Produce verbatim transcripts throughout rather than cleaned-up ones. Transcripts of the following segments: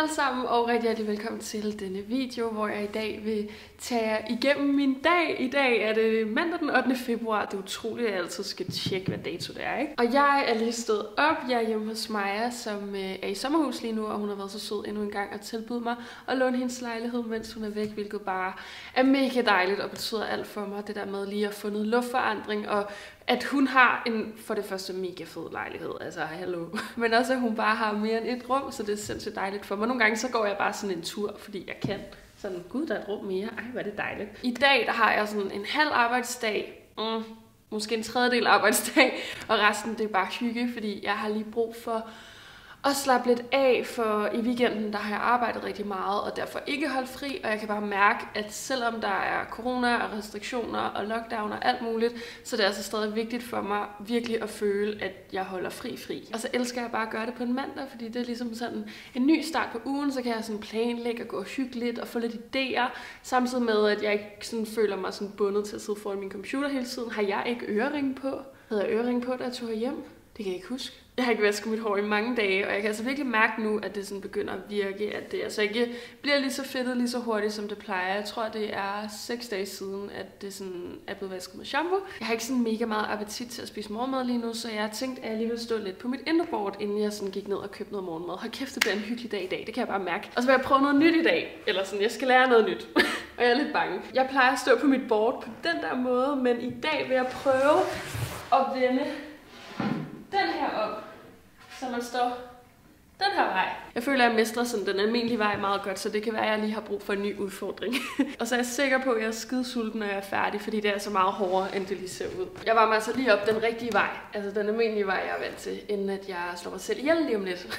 alle sammen, og rigtig hjertelig velkommen til denne video, hvor jeg i dag vil tage jer igennem min dag. I dag er det mandag den ottende februar. Det er utroligt, at jeg altid skal tjekke, hvad dato det er, ikke? Og jeg er lige stået op. Jeg er hjemme hos Maja, som er i sommerhus lige nu, og hun har været så sød endnu en gang at tilbyde mig at låne hendes lejlighed, mens hun er væk, hvilket bare er mega dejligt og betyder alt for mig. Det der med lige at få noget luftforandring, og at hun har en, for det første, mega fed lejlighed, altså hallo. Men også, at hun bare har mere end et rum, så det er sindssygt dejligt for mig. Nogle gange så går jeg bare sådan en tur, fordi jeg kan. Sådan, gud, der er et rum mere. Ej, hvor er det dejligt. I dag, der har jeg sådan en halv arbejdsdag. Mm, måske en tredjedel arbejdsdag. Og resten, det er bare hygge, fordi jeg har lige brug for at slappe lidt af, for i weekenden, der har jeg arbejdet rigtig meget, og derfor ikke holdt fri, og jeg kan bare mærke, at selvom der er corona og restriktioner og lockdown og alt muligt, så det er altså stadig vigtigt for mig virkelig at føle, at jeg holder fri fri. Og så elsker jeg bare at gøre det på en mandag, fordi det er ligesom sådan en ny start på ugen, så kan jeg sådan planlægge og gå og hygge lidt og få lidt idéer, samtidig med, at jeg ikke sådan føler mig sådan bundet til at sidde foran min computer hele tiden. Har jeg ikke ørering på? Havde jeg ørering på, da jeg tog hjem? Det kan jeg ikke huske. Jeg har ikke vasket mit hår i mange dage, og jeg kan altså virkelig mærke nu, at det sådan begynder at virke, at det altså ikke bliver lige så fedtet lige så hurtigt, som det plejer. Jeg tror, det er seks dage siden, at det sådan er blevet vasket med shampoo. Jeg har ikke sådan mega meget appetit til at spise morgenmad lige nu, så jeg har tænkt, at jeg lige vil stå lidt på mit inderboard, inden jeg sådan gik ned og købte noget morgenmad. Hold kæft, det bliver en hyggelig dag i dag, det kan jeg bare mærke. Og så vil jeg prøve noget nyt i dag, eller sådan, jeg skal lære noget nyt. Og jeg er lidt bange. Jeg plejer at stå på mit board på den der måde, men i dag vil jeg prøve at vende den her op, så man står den her vej. Jeg føler, at jeg mestrer sådan den almindelige vej meget godt, så det kan være, at jeg lige har brug for en ny udfordring. Og så er jeg sikker på, at jeg er skidesulten, når jeg er færdig, fordi det er så meget hårdere, end det lige ser ud. Jeg var mig altså lige op den rigtige vej, altså den almindelige vej, jeg er vant til, inden at jeg slår mig selv ihjel lige om lidt.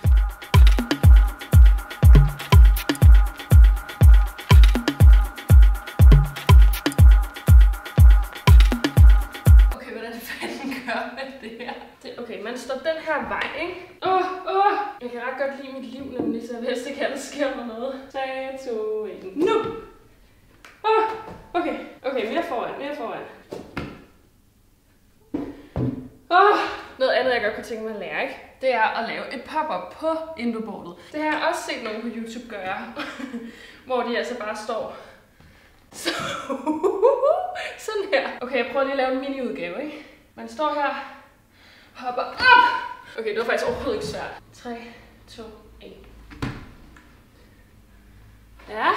Okay, man står den her vej, ikke? Åh, oh, åh! Oh. Jeg kan ret godt lide mit liv, nemlig, så jeg vidste ikke, at der sker mig noget. tre, to, et, nu! Åh! Oh, okay, okay, mere foran, mere foran. Åh! Oh, noget andet, jeg godt kunne tænke mig at lære, ikke? Det er at lave et pop-up på indoboardet. Det har jeg også set nogen på YouTube gøre, hvor de altså bare står så sådan her. Okay, jeg prøver lige at lave en mini-udgave, ikke? Man står her, hopper op! Okay, det var faktisk overhovedet ikke svært. tre, to, et. Ja.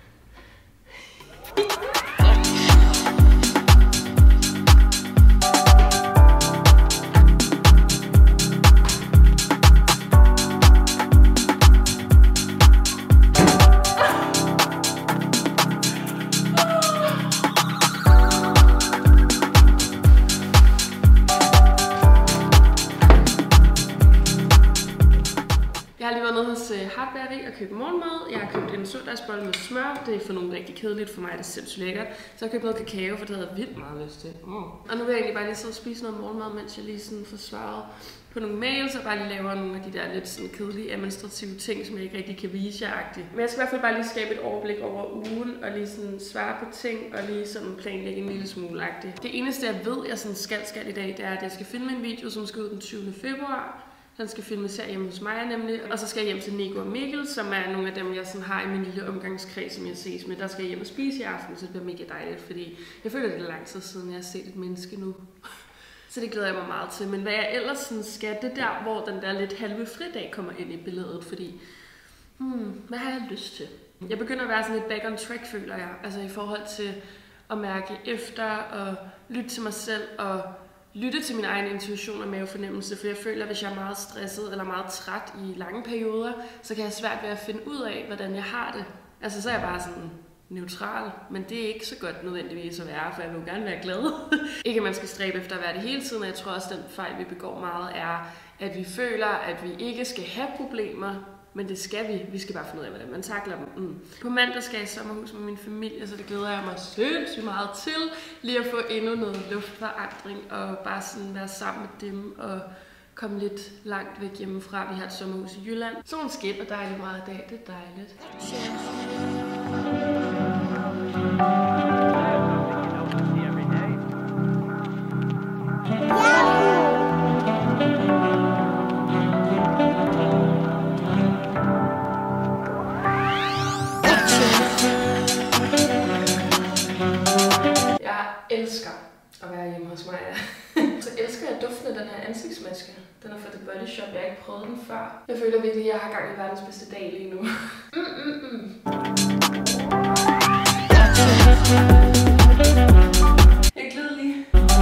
Jeg har lige været nede hos Hardberry og købt morgenmad. Jeg har købt en sølvdagsbolle med smør. Det er for nogle rigtig kedeligt. For mig er det sindssygt lækkert. Så jeg har købt noget kakao, for det havde jeg vildt meget lyst til. Mm. Og nu vil jeg egentlig bare lige sidde og spise noget morgenmad, mens jeg lige sådan får svaret på nogle mails, og bare lige laver nogle af de der lidt sådan kedelige administrative ting, som jeg ikke rigtig kan vise jer-agtigt. Men jeg skal i hvert fald bare lige skabe et overblik over ugen, og lige sådan svare på ting, og lige sådan planlægge en lille smule-agtigt. Det eneste, jeg ved, jeg sådan skal skal i dag, det er, at jeg skal filme en video, som skal ud den tyvende februar. Den skal filmes her hjemme hos mig nemlig, og så skal jeg hjem til Nico og Mikkel, som er nogle af dem, jeg sådan har i min lille omgangskreds, som jeg ses med. Der skal jeg hjem og spise i aften, så det bliver mega dejligt, fordi jeg føler, det er lang tid siden, jeg har set et menneske nu. Så det glæder jeg mig meget til. Men hvad jeg ellers sådan skal, det der, hvor den der lidt halve fridag kommer ind i billedet, fordi, hmm, hvad har jeg lyst til? Jeg begynder at være sådan lidt back on track, føler jeg, altså i forhold til at mærke efter og lytte til mig selv og lytte til min egen intuition og mavefornemmelse, for jeg føler, at hvis jeg er meget stresset eller meget træt i lange perioder, så kan jeg have svært ved at finde ud af, hvordan jeg har det. Altså så er jeg bare sådan neutral, men det er ikke så godt nødvendigvis at være, for jeg vil jo gerne være glad. Ikke at man skal stræbe efter at være det hele tiden, og jeg tror også, at den fejl, vi begår meget, er, at vi føler, at vi ikke skal have problemer, men det skal vi. Vi skal bare finde ud af, hvordan man takler dem. Mm. På mandag skal jeg i sommerhus med min familie, så det glæder jeg mig sindssygt meget til. Lige at få endnu noget luftforandring og bare sådan være sammen med dem og komme lidt langt væk hjemmefra. Vi har et sommerhus i Jylland. Solen skinner dejligt meget i dag. Det er dejligt. Jeg elsker at være hjemme hos mig. Så elsker jeg duften af den her ansigtsmaske. Den er fra The Body Shop. Jeg har ikke prøvet den før. Jeg føler virkelig, at jeg har gang i verdens bedste dag lige nu. Mm, mm, mm. Jeg glider lige.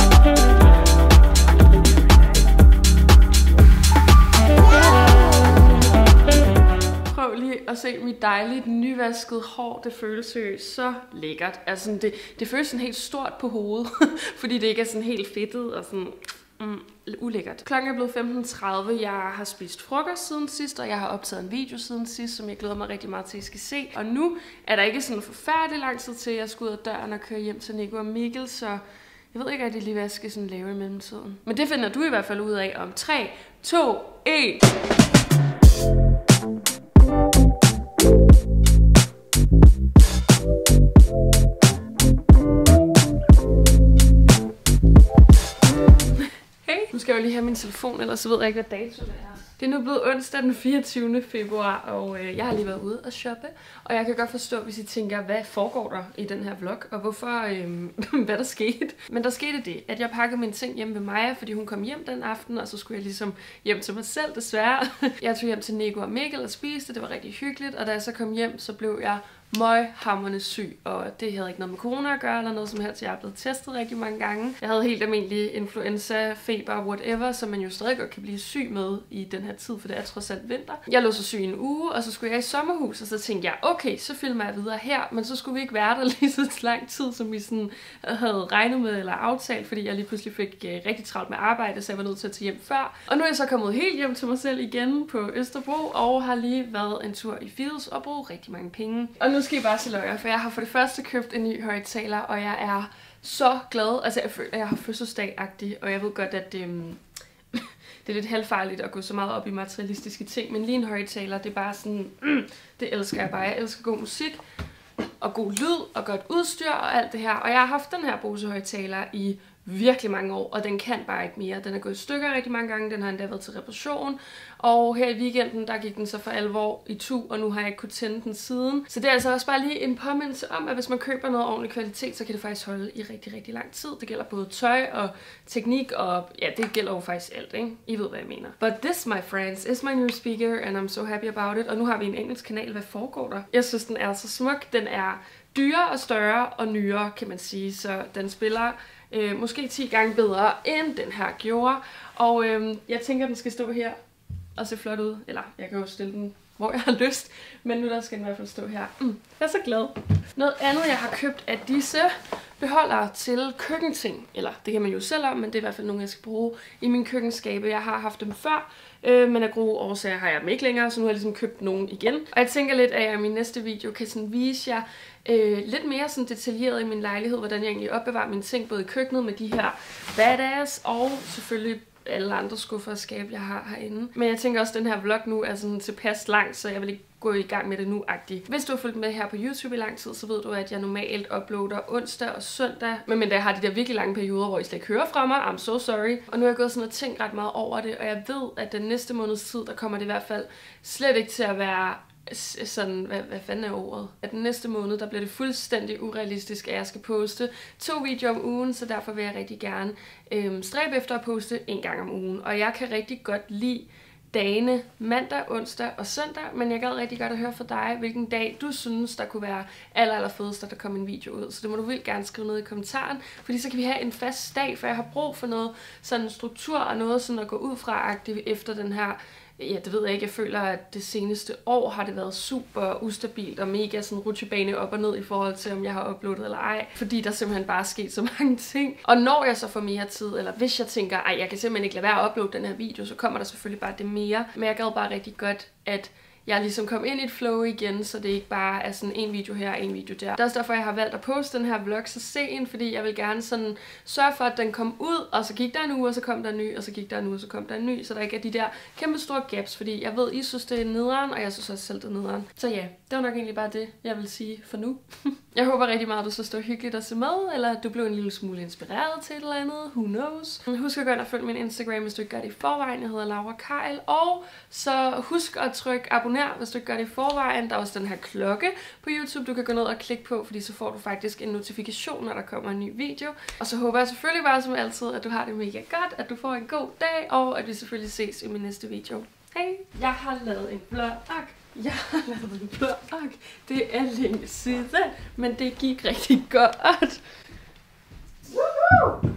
Prøv lige at se mit dejligt nyvaskede hår. Det føles seriøst så lækkert. Altså, det, det føles sådan helt stort på hovedet, fordi det ikke er sådan helt fedtet og sådan mm, ulækkert. Klokken er blevet femten tredive. Jeg har spist frokost siden sidst, og jeg har optaget en video siden sidst, som jeg glæder mig rigtig meget til, at I skal se. Og nu er der ikke sådan forfærdelig lang tid til, at jeg skal ud af døren og køre hjem til Nico og Mikkel, så jeg ved ikke rigtig lige, hvad jeg skal sådan lave i mellemtiden. Men det finder du i hvert fald ud af om tre, to, et. Nu skal jeg jo lige have min telefon, ellers så ved jeg ikke, hvad dato det er. Det er nu blevet onsdag den fireogtyvende februar, og øh, jeg har lige været ude og shoppe. Og jeg kan godt forstå, hvis I tænker, hvad foregår der i den her vlog, og hvorfor, øh, hvad der skete. Men der skete det, at jeg pakkede mine ting hjem ved Maja, fordi hun kom hjem den aften, og så skulle jeg ligesom hjem til mig selv, desværre. Jeg tog hjem til Nico og Mikkel og spiste, det var rigtig hyggeligt, og da jeg så kom hjem, så blev jeg møghamrende syg, og det havde ikke noget med corona at gøre, eller noget som helst. Jeg er blevet testet rigtig mange gange. Jeg havde helt almindelig influenza, feber, whatever, som man jo stadig godt kan blive syg med i den her tid, for det er trods alt vinter. Jeg lå så syg en uge, og så skulle jeg i sommerhus, og så tænkte jeg, okay, så filmer jeg videre her, men så skulle vi ikke være der lige så lang tid, som vi sådan havde regnet med eller aftalt, fordi jeg lige pludselig fik uh, rigtig travlt med arbejde, så jeg var nødt til at tage hjem før. Og nu er jeg så kommet helt hjem til mig selv igen på Østerbro, og har lige været en tur i Fields og brugt rigtig mange penge. Og nu skal I bare se løjer, for jeg har for det første købt en ny højttaler, og jeg er så glad. Altså jeg føler, at jeg har fødselsdag-agtig, og jeg ved godt, at øhm, det er lidt halvfarligt at gå så meget op i materialistiske ting, men lige en højttaler, det er bare sådan, mm, det elsker jeg bare. Jeg elsker god musik, og god lyd, og godt udstyr og alt det her. Og jeg har haft den her Bose højttaler i virkelig mange år, og den kan bare ikke mere. Den er gået i stykker rigtig mange gange, den har endda været til reparation, og her i weekenden, der gik den så for alvor i tu, og nu har jeg ikke kunnet tænde den siden. Så det er altså også bare lige en påmindelse om, at hvis man køber noget ordentlig kvalitet, så kan det faktisk holde i rigtig, rigtig lang tid. Det gælder både tøj og teknik, og ja, det gælder jo faktisk alt, ikke? I ved, hvad jeg mener. But this, my friends, is my new speaker, and I'm so happy about it. Og nu har vi en engelsk kanal. Hvad foregår der? Jeg synes, den er så smuk. Den er dyrere og større og nyere, kan man sige, så den spiller Øh, måske ti gange bedre, end den her gjorde. Og øh, jeg tænker, den skal stå her og se flot ud. Eller jeg kan jo stille den, hvor jeg har lyst. Men nu der skal den i hvert fald stå her. Mm, jeg er så glad. Noget andet, jeg har købt, er disse beholdere til køkkenting. Eller det kan man jo selv om, men det er i hvert fald nogle, jeg skal bruge i min køkkenskabe. Jeg har haft dem før, øh, men af gode årsager har jeg dem ikke længere, så nu har jeg ligesom købt nogen igen. Og jeg tænker lidt, at jeg i min næste video kan sådan vise jer Øh, lidt mere sådan detaljeret i min lejlighed, hvordan jeg egentlig opbevarer mine ting, både i køkkenet med de her badass, og selvfølgelig alle andre skuffer og skab, jeg har herinde. Men jeg tænker også, at den her vlog nu er sådan tilpas lang, så jeg vil ikke gå i gang med det nu-agtigt. Hvis du har fulgt med her på YouTube i lang tid, så ved du, at jeg normalt uploader onsdag og søndag. Men, men jeg har de der virkelig lange perioder, hvor I slet ikke hører fra mig. I'm so sorry. Og nu har jeg gået sådan og tænkt ret meget over det, og jeg ved, at den næste måneds tid, der kommer det i hvert fald slet ikke til at være sådan, hvad, hvad fanden er ordet? At den næste måned, der bliver det fuldstændig urealistisk, at jeg skal poste to videoer om ugen, så derfor vil jeg rigtig gerne øhm, stræbe efter at poste en gang om ugen. Og jeg kan rigtig godt lide dagene mandag, onsdag og søndag, men jeg gad rigtig godt at høre fra dig, hvilken dag du synes, der kunne være aller, aller fedest, at der kom en video ud. Så det må du vildt gerne skrive ned i kommentaren, fordi så kan vi have en fast dag, for jeg har brug for noget sådan struktur og noget sådan at gå ud fra-agtigt efter den her. Ja, det ved jeg ikke. Jeg føler, at det seneste år har det været super ustabilt og mega sådan rutsjebane op og ned i forhold til, om jeg har uploadet eller ej. Fordi der simpelthen bare er sket så mange ting. Og når jeg så får mere tid, eller hvis jeg tænker, ej, jeg kan simpelthen ikke lade være at uploade den her video, så kommer der selvfølgelig bare det mere. Men jeg gad bare rigtig godt, at jeg ligesom kom ind i et flow igen, så det ikke bare er sådan en video her og en video der. Det er også derfor, jeg har valgt at poste den her vlog så sent, fordi jeg vil gerne sådan sørge for, at den kom ud, og så gik der en uge, og så kom der en ny, og så gik der en uge, og så kom der en ny, så der ikke er de der kæmpe store gaps, fordi jeg ved, I synes, det er nederen, og jeg synes også selv, det er nederen. Så ja, det var nok egentlig bare det, jeg vil sige for nu. Jeg håber rigtig meget, at du så står hyggeligt at se med, eller at du blev en lille smule inspireret til et eller andet. Who knows? Husk at gå ind og følge min Instagram, hvis du ikke gør det i forvejen. Jeg hedder Laura Kejl. Og så husk at trykke abonner abonner, hvis du ikke gør det i forvejen. Der er også den her klokke på YouTube, du kan gå ned og klikke på, fordi så får du faktisk en notifikation, når der kommer en ny video. Og så håber jeg selvfølgelig bare som altid, at du har det mega godt, at du får en god dag, og at vi selvfølgelig ses i min næste video. Hej! Jeg har lavet en vlog. Jeg har lavet en vlog. Det er længe siden, men det gik rigtig godt. Woohoo!